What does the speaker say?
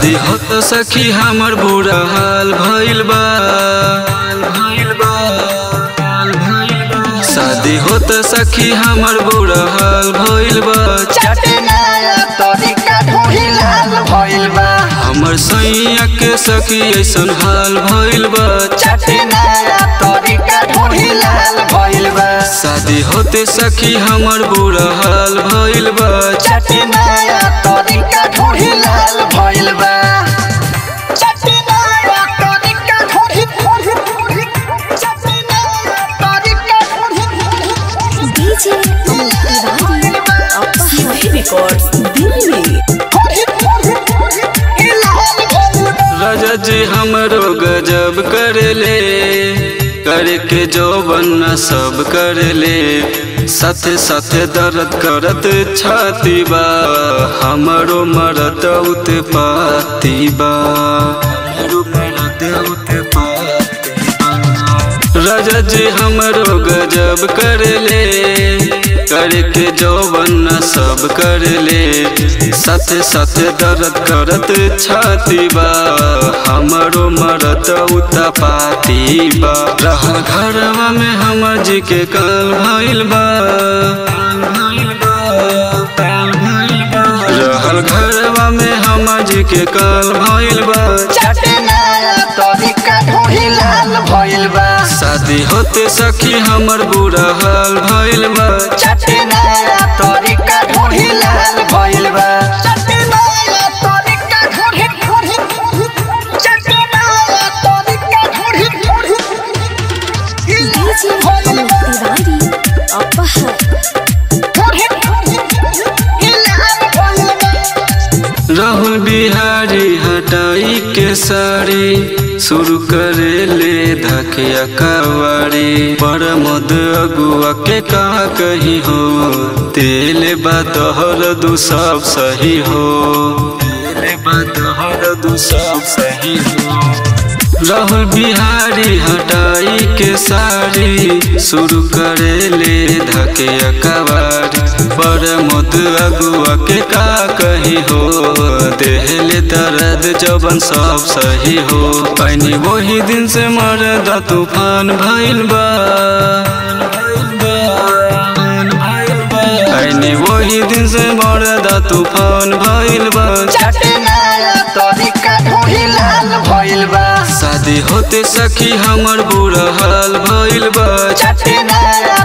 शादी होत सखी हमर बुरा हाल भइल बा। शादी होत सखी हमर बुरा हाल भइल बा। हमर सैया के सखी ऐसन हाल भइल बा। शादी होते सखी हमर बुरा हाल भइल बा। राजा जी हमरो गजब करले, करके जो बनना सब करले। साथे साथे दर्द करत छाती बा, हमरो मरद उते पाती बा। राजा जी हमरो गजब करले, करके जो बनना सब करले। साथे साथे दर्द करत छाती बा, हमरो मरद उता पाती बा। रहल घरवा में हमर जी के काल भइल बा। रहल घरवा में हमर जी के काल भइल बा। शादी होते सखी हमर बुरा हाल भइल बा। राहुल बिहारी हटाई के साड़ी, शुरू करे ले धकिया कवाड़ी। पर मद अगुआ के का कही हो, तेल बदहर दू सब सही हो। तेल बदहर दू सब सही हो। राहुल बिहारी हटाई के साड़ी, शुरू करे ले धकिया कवाड़ी। पर मद अगुआ के का कही हो, देहले दर्द जबन सब सही हो। पैनी वही दिन से मरदा तूफान भइल बा। पैनी वही दिन से मरदा तूफान भइल बा। शादी होते सखी हमर बुरा हाल भइल बा।